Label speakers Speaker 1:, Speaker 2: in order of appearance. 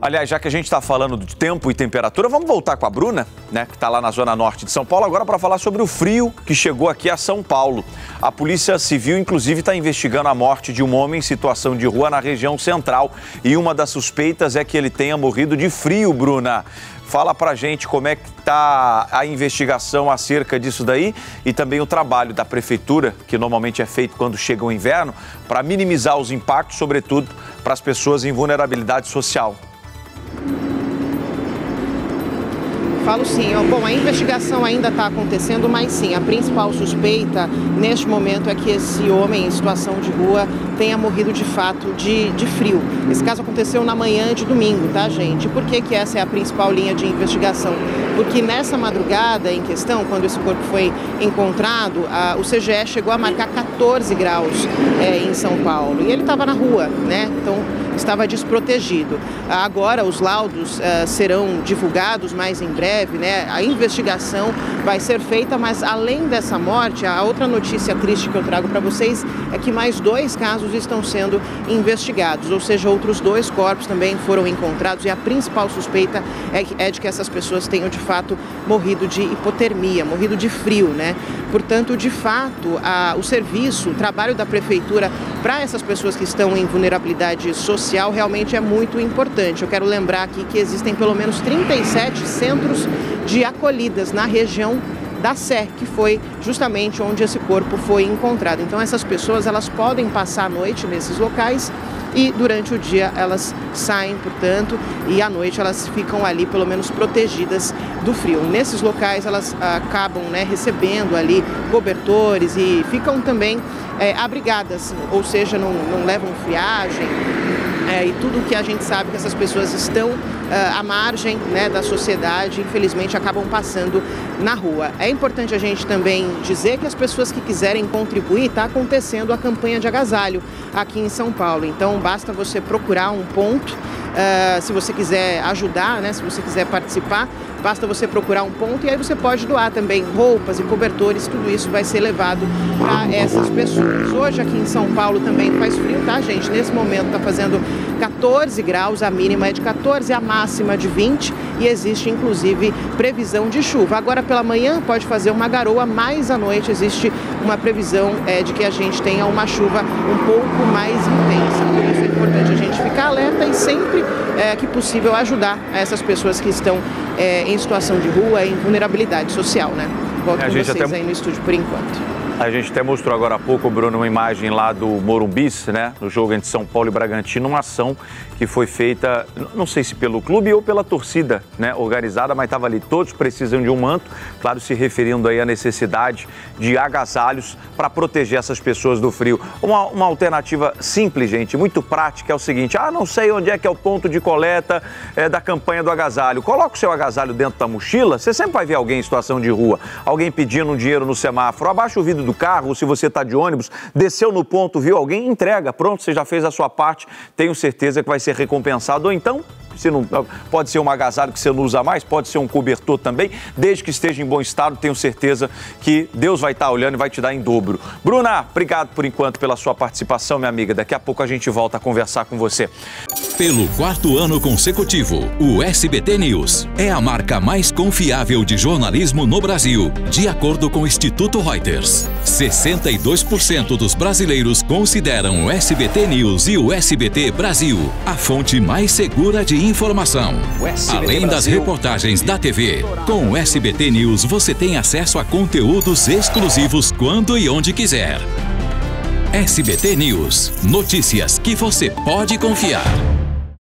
Speaker 1: Aliás, já que a gente está falando de tempo e temperatura, vamos voltar com a Bruna, né, que está lá na zona norte de São Paulo, agora para falar sobre o frio que chegou aqui a São Paulo. A Polícia Civil, inclusive, está investigando a morte de um homem em situação de rua na região central. E uma das suspeitas é que ele tenha morrido de frio, Bruna. Fala pra gente como é que está a investigação acerca disso daí e também o trabalho da Prefeitura, que normalmente é feito quando chega o inverno, para minimizar os impactos, sobretudo para as pessoas em vulnerabilidade social.
Speaker 2: Falo sim. Bom, a investigação ainda está acontecendo, mas sim, a principal suspeita neste momento é que esse homem em situação de rua tenha morrido de fato de frio. Esse caso aconteceu na manhã de domingo, tá, gente? E por que essa é a principal linha de investigação? Porque nessa madrugada em questão, quando esse corpo foi encontrado, o CGE chegou a marcar 14 graus em São Paulo. E ele estava na rua, né? Então, estava desprotegido. Agora, os laudos serão divulgados mais em breve, né? A investigação vai ser feita, mas além dessa morte, a outra notícia triste que eu trago para vocês é que mais 2 casos estão sendo investigados, ou seja, outros 2 corpos também foram encontrados e a principal suspeita é de que essas pessoas tenham de fato morrido de hipotermia, morrido de frio, né? Portanto, de fato, o serviço, o trabalho da Prefeitura para essas pessoas que estão em vulnerabilidade social realmente é muito importante. Eu quero lembrar aqui que existem pelo menos 37 centros de acolhidas na região da Sé, que foi justamente onde esse corpo foi encontrado. Então essas pessoas, elas podem passar a noite nesses locais e durante o dia elas saem, portanto, e à noite elas ficam ali pelo menos protegidas do frio. Nesses locais elas acabam, né, recebendo ali cobertores e ficam também abrigadas, ou seja, não levam friagem. E tudo que a gente sabe que essas pessoas estão à margem, né, da sociedade, infelizmente acabam passando na rua. É importante a gente também dizer que as pessoas que quiserem contribuir, está acontecendo a campanha de agasalho aqui em São Paulo. Então basta você procurar um ponto, se você quiser ajudar, né, se você quiser participar, basta você procurar um ponto e aí você pode doar também roupas e cobertores, tudo isso vai ser levado para essas pessoas. Hoje aqui em São Paulo também faz frio, tá, gente? Nesse momento está fazendo 14 graus, a mínima é de 14, a máxima de 20 e existe inclusive previsão de chuva. Agora pela manhã pode fazer uma garoa, mas à noite existe uma previsão de que a gente tenha uma chuva um pouco mais intensa. Por isso é importante a gente ficar alerta e sempre que possível ajudar essas pessoas que estão em situação de rua, em vulnerabilidade social, né? Volto com vocês aí no estúdio por enquanto.
Speaker 1: A gente até mostrou agora há pouco, Bruno, uma imagem lá do Morumbis, né? No jogo entre São Paulo e Bragantino, uma ação que foi feita, não sei se pelo clube ou pela torcida, né? Organizada, mas estava ali, todos precisam de um manto, claro, se referindo aí à necessidade de agasalhos para proteger essas pessoas do frio. Uma alternativa simples, gente, muito prática, é o seguinte: não sei onde é que é o ponto de coleta da campanha do agasalho. Coloca o seu agasalho dentro da mochila, você sempre vai ver alguém em situação de rua, alguém pedindo um dinheiro no semáforo, abaixa o vidro do carro, ou se você está de ônibus, desceu no ponto, viu alguém, entrega, pronto, você já fez a sua parte, tenho certeza que vai ser recompensado. Ou então, se não, pode ser um agasalho que você não usa mais, pode ser um cobertor também, desde que esteja em bom estado, tenho certeza que Deus vai estar olhando e vai te dar em dobro. Bruna, obrigado por enquanto pela sua participação, minha amiga, daqui a pouco a gente volta a conversar com você.
Speaker 3: Pelo 4º ano consecutivo, o SBT News é a marca mais confiável de jornalismo no Brasil, de acordo com o Instituto Reuters. 62% dos brasileiros consideram o SBT News e o SBT Brasil a fonte mais segura de informação. Além das reportagens da TV, com o SBT News você tem acesso a conteúdos exclusivos quando e onde quiser. SBT News, notícias que você pode confiar.